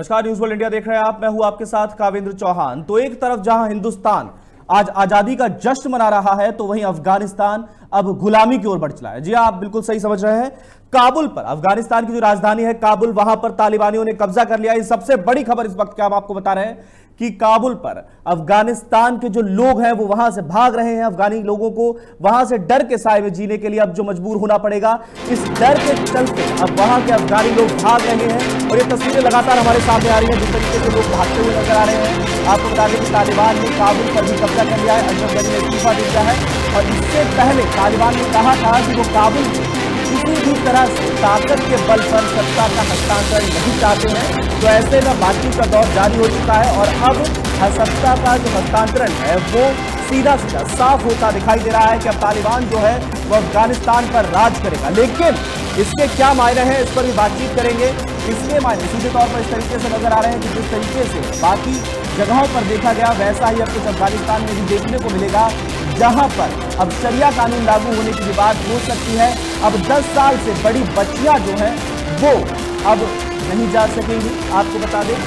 नमस्कार, news world India देख रहे हैं आप। मैं हूं आपके साथ कावेंद्र चौहान। तो एक तरफ जहां हिंदुस्तान आज आजादी का जश्न मना रहा है, तो वहीं अफगानिस्तान अब गुलामी की ओर बढ़ चला है। जी आप बिल्कुल सही समझ रहे हैं। काबुल पर, अफगानिस्तान की जो राजधानी है काबुल, वहां पर तालिबानियों ने कब्जा कर लिया है। सबसे बड़ी खबर इस वक्त क्या हम आपको बता रहे हैं कि काबुल पर अफगानिस्तान के जो लोग हैं वो वहां से भाग रहे हैं। अफगानी लोगों को वहां से डर के साए में जीने के लिए अब जो मजबूर होना पड़ेगा, इस डर के चलते अब वहां के अफगानी लोग भाग रहे हैं। और ये तस्वीरें लगातार हमारे सामने आ रही है, जिस तरीके से लोग भागते हुए नजर आ रहे हैं। आपको बता दें कि तालिबान ने काबुल पर भी कब्जा कर लिया है। अशरफ गनी ने इस्तीफा दे दिया है और इससे पहले तालिबान ने कहा था कि वो काबुल किसी भी तरह से ताकत के बल पर सत्ता का हस्तांतरण नहीं चाहते हैं। तो ऐसे में बातचीत का दौर जारी हो चुका है और अब सत्ता का जो हस्तांतरण है वो सीधा सीधा साफ होता दिखाई दे रहा है कि अब तालिबान जो है वो अफगानिस्तान पर राज करेगा। लेकिन इसके क्या मायने हैं, इस पर भी बातचीत करेंगे। इसके मायने सीधे तौर पर इस तरीके से नजर आ रहे हैं कि जिस तरीके से बाकी जगहों पर देखा गया वैसा ही अब कुछ अफगानिस्तान में भी देखने को मिलेगा, जहां पर अब शरिया कानून लागू होने की बात हो सकती है। अब 10 साल से बड़ी बच्चियां जो हैं वो अब नहीं जा सकेंगी। आपको बता दें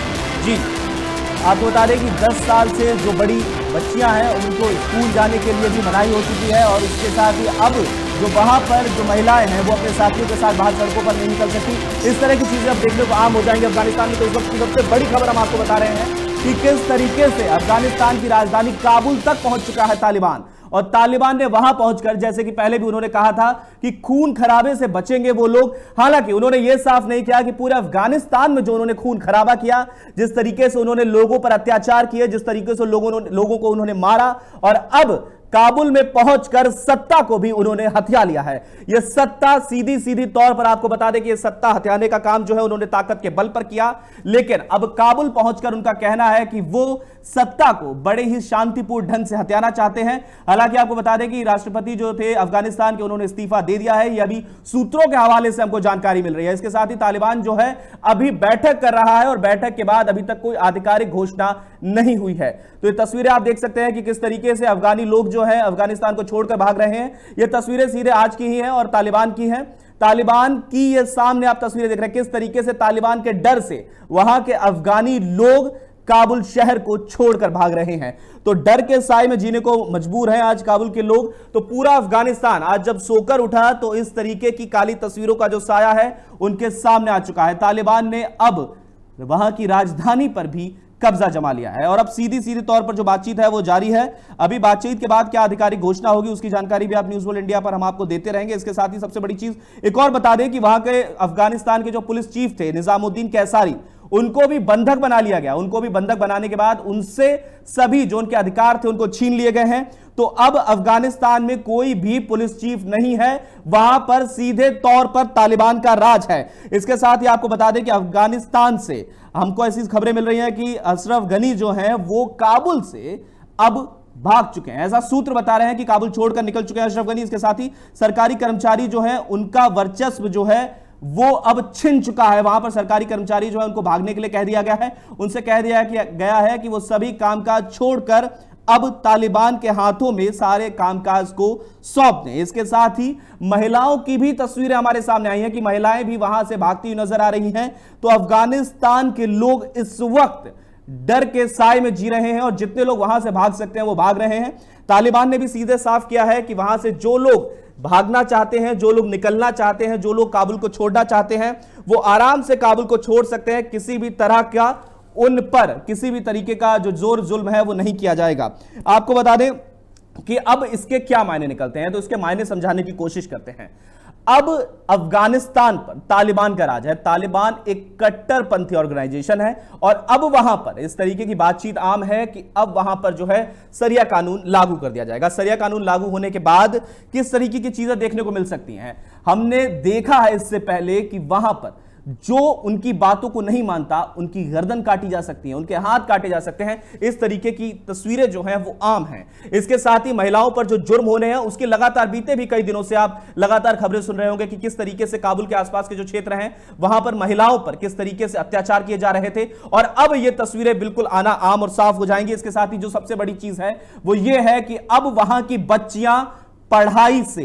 कि 10 साल से जो बड़ी बच्चियां हैं उनको स्कूल जाने के लिए भी मनाही हो चुकी है। और इसके साथ ही अब जो वहां पर जो महिलाएं हैं वो अपने साथियों के साथ बाहर सड़कों पर नहीं निकल सकती। इस तरह की चीजें अब देखने को आम हो जाएंगी अफगानिस्तान में। तो इस वक्त की सबसे बड़ी खबर हम आपको बता रहे हैं कि किस तरीके से अफगानिस्तान की राजधानी काबुल तक पहुंच चुका है तालिबान। और तालिबान ने वहां पहुंचकर, जैसे कि पहले भी उन्होंने कहा था कि खून खराबे से बचेंगे वो लोग। हालांकि उन्होंने यह साफ नहीं किया कि पूरे अफगानिस्तान में जो उन्होंने खून खराबा किया, जिस तरीके से उन्होंने लोगों पर अत्याचार किए, जिस तरीके से लोगों को उन्होंने मारा, और अब काबुल में पहुंचकर सत्ता को भी उन्होंने हथिया लिया है। यह सत्ता सीधी तौर पर आपको बता दें कि यह सत्ता हथियाने का काम जो है उन्होंने ताकत के बल पर किया। लेकिन अब काबुल पहुंचकर उनका कहना है कि वो सत्ता को बड़े ही शांतिपूर्ण ढंग से हथियाना चाहते हैं। हालांकि आपको बता दें कि राष्ट्रपति जो थे अफगानिस्तान के, उन्होंने इस्तीफा दे दिया है। यह अभी सूत्रों के हवाले से हमको जानकारी मिल रही है। इसके साथ ही तालिबान जो है अभी बैठक कर रहा है और बैठक के बाद अभी तक कोई आधिकारिक घोषणा नहीं हुई है। तो ये तस्वीरें आप देख सकते हैं कि किस तरीके से अफगानी लोग जो है अफगानिस्तान को छोड़कर भाग रहे हैं। ये तस्वीरें सीधे आज की ही हैं और तालिबान की हैं। तालिबान की ये सामने आप तस्वीरें देख रहे हैं किस तरीके से तालिबान के डर से वहां के अफगानी लोग काबुल शहर को छोड़कर भाग रहे हैं। तो डर के साए में जीने को मजबूर हैं आज काबुल के लोग। तो पूरा अफगानिस्तान आज जब सोकर उठा तो इस तरीके की काली तस्वीरों का जो साया है उनके सामने आ चुका है। तालिबान ने अब वहां की राजधानी पर भी कब्जा जमा लिया है और अब सीधी तौर पर जो बातचीत है वो जारी है। अभी बातचीत के बाद क्या आधिकारिक घोषणा होगी उसकी जानकारी भी आप न्यूज वर्ल्ड इंडिया पर हम आपको देते रहेंगे। इसके साथ ही सबसे बड़ी चीज एक और बता दें कि वहां के अफगानिस्तान के जो पुलिस चीफ थे निजामुद्दीन कैसारी, उनको भी बंधक बना लिया गया। उनको भी बंधक बनाने के बाद उनसे सभी जो उनके अधिकार थे उनको छीन लिए गए हैं। तो अब अफगानिस्तान में कोई भी पुलिस चीफ नहीं है, वहां पर सीधे तौर पर तालिबान का राज है। इसके साथ ही आपको बता दें कि अफगानिस्तान से हमको ऐसी खबरें मिल रही हैं कि अशरफ गनी जो हैं वो काबुल से अब भाग चुके हैं। ऐसा सूत्र बता रहे हैं कि काबुल छोड़कर निकल चुके हैं अशरफ गनी। इसके साथ ही सरकारी कर्मचारी जो हैं उनका वर्चस्व जो है वो अब छिन चुका है। वहां पर सरकारी कर्मचारी जो है उनको भागने के लिए कह दिया गया है। उनसे कह दिया गया है कि वो सभी कामकाज छोड़कर अब तालिबान के हाथों में सारे कामकाज को सौंप दें। इसके साथ ही महिलाओं की भी तस्वीरें हमारे सामने आई हैं कि महिलाएं भी वहां से भागती हुई नजर आ रही हैं। तो अफगानिस्तान के लोग इस वक्त डर के साए में जी रहे हैं और जितने लोग वहां से भाग सकते हैं वो भाग रहे हैं। तालिबान ने भी सीधे साफ किया है कि वहां से जो लोग भागना चाहते हैं, जो लोग निकलना चाहते हैं, जो लोग काबुल को छोड़ना चाहते हैं, वो आराम से काबुल को छोड़ सकते हैं। किसी भी तरह का उन पर किसी भी तरीके का जो जोर जुल्म है वो नहीं किया जाएगा। आपको बता दें कि अब इसके क्या मायने निकलते हैं, तो इसके मायने समझाने की कोशिश करते हैं। अब अफगानिस्तान पर तालिबान का राज है। तालिबान एक कट्टरपंथी ऑर्गेनाइजेशन है और अब वहां पर इस तरीके की बातचीत आम है कि अब वहां पर जो है शरिया कानून लागू कर दिया जाएगा। शरिया कानून लागू होने के बाद किस तरीके की चीजें देखने को मिल सकती हैं, हमने देखा है इससे पहले कि वहां पर जो उनकी बातों को नहीं मानता उनकी गर्दन काटी जा सकती है, उनके हाथ काटे जा सकते हैं। इस तरीके की तस्वीरें जो हैं वो आम हैं। इसके साथ ही महिलाओं पर जो जुर्म होने हैं उसके लगातार बीते भी कई दिनों से आप लगातार खबरें सुन रहे होंगे कि किस तरीके से काबुल के आसपास के जो क्षेत्र हैं वहां पर महिलाओं पर किस तरीके से अत्याचार किए जा रहे थे। और अब ये तस्वीरें बिल्कुल आना आम और साफ हो जाएंगी। इसके साथ ही जो सबसे बड़ी चीज है वो ये है कि अब वहां की बच्चियां पढ़ाई से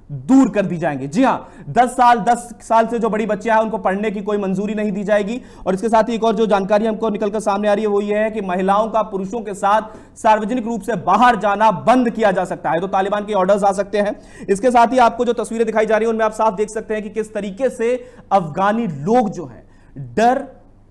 दूर कर दी जाएंगी। जी हां, 10 साल से जो बड़ी बच्चियां हैं उनको पढ़ने की कोई मंजूरी नहीं दी जाएगी। और इसके साथ ही एक और जो जानकारी हमको निकलकर सामने आ रही है वो ये है कि महिलाओं का पुरुषों के साथ सार्वजनिक रूप से बाहर जाना बंद किया जा सकता है। तो तालिबान के ऑर्डर्स आ सकते हैं। इसके साथ ही आपको जो तस्वीरें दिखाई जा रही है उनमें आप साफ देख सकते हैं कि किस तरीके से अफगानी लोग जो हैं डर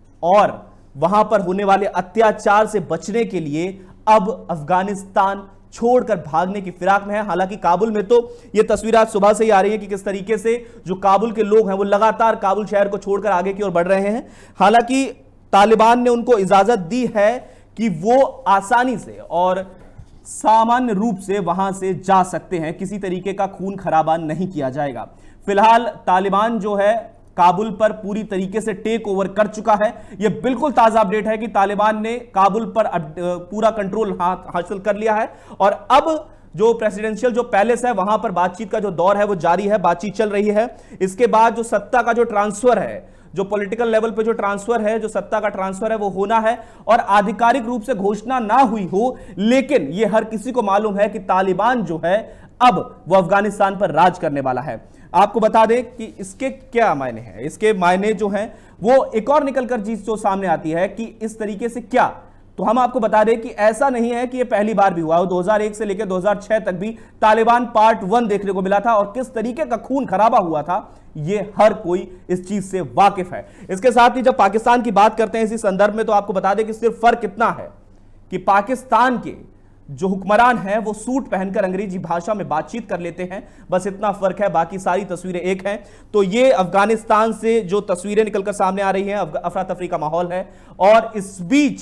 और वहां पर होने वाले अत्याचार से बचने के लिए अब अफगानिस्तान छोड़कर भागने की फिराक में है। हालांकि काबुल में तो यह तस्वीर आज सुबह से ही आ रही है कि किस तरीके से जो काबुल के लोग हैं वो लगातार काबुल शहर को छोड़कर आगे की ओर बढ़ रहे हैं। हालांकि तालिबान ने उनको इजाजत दी है कि वो आसानी से और सामान्य रूप से वहां से जा सकते हैं, किसी तरीके का खून खराबा नहीं किया जाएगा। फिलहाल तालिबान जो है काबुल पर पूरी तरीके से टेक ओवर कर चुका है। यह बिल्कुल ताजा अपडेट है कि तालिबान ने काबुल पर पूरा कंट्रोल हासिल कर लिया है और अब जो प्रेसिडेंशियल जो पैलेस है वहां पर बातचीत का जो दौर है वो जारी है, बातचीत चल रही है। इसके बाद जो सत्ता का जो ट्रांसफर है, जो पॉलिटिकल लेवल पे जो ट्रांसफर है, जो सत्ता का ट्रांसफर है वो होना है। और आधिकारिक रूप से घोषणा ना हुई हो, लेकिन यह हर किसी को मालूम है कि तालिबान जो है अब वो अफगानिस्तान पर राज करने वाला है। आपको बता दें कि इसके क्या मायने हैं। इसके मायने जो हैं वो एक और निकलकर चीज जो सामने आती है कि इस तरीके से क्या, तो हम आपको बता दें कि ऐसा नहीं है कि यह पहली बार भी हुआ। 2001 से लेकर 2006 तक भी तालिबान पार्ट 1 देखने को मिला था और किस तरीके का खून खराबा हुआ था यह हर कोई इस चीज से वाकिफ है। इसके साथ ही जब पाकिस्तान की बात करते हैं इसी संदर्भ में, तो आपको बता दें कि सिर्फ फर्क इतना है कि पाकिस्तान के जो हुक्मरान हैं वो सूट पहनकर अंग्रेजी भाषा में बातचीत कर लेते हैं, बस इतना फर्क है, बाकी सारी तस्वीरें एक हैं। तो ये अफगानिस्तान से जो तस्वीरें निकलकर सामने आ रही हैं, अफरा तफरी का माहौल है। और इस बीच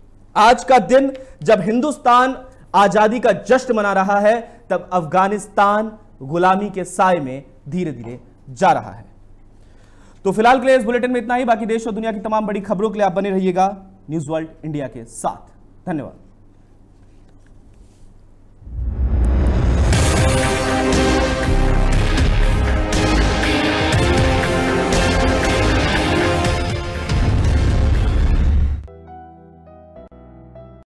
आज का दिन जब हिंदुस्तान आजादी का जश्न मना रहा है, तब अफगानिस्तान गुलामी के साए में धीरे धीरे जा रहा है। तो फिलहाल के लिए इस बुलेटिन में इतना ही। बाकी देश और दुनिया की तमाम बड़ी खबरों के लिए आप बने रहिएगा न्यूज़ वर्ल्ड इंडिया के साथ। धन्यवाद।